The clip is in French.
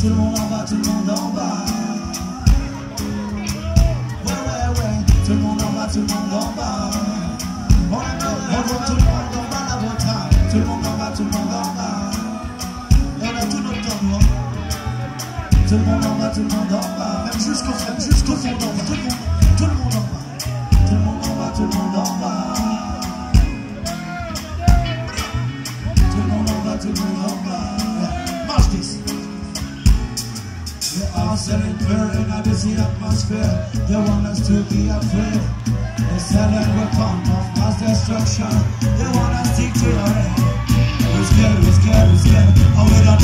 Tout le monde en bas, tout le monde en bas. Ouais, tout le monde en bas, tout le monde en bas. On voit tout le monde en bas, la Bretagne. Tout le monde en bas, tout le monde en bas. Et on a tout notre temps, nous. Tout le monde en bas, tout le monde en bas. Même jusqu'au fond, tout le monde en bas. Tout le monde en bas. Tout le monde en bas, tout le monde en bas. Tout le monde en bas, tout le monde en bas. Yeah. March this. They are selling prayer in a busy atmosphere. They want us to be afraid. They selling weapons of mass destruction. They want us to take to your head. We're scared, we're scared, we're scared. And we don't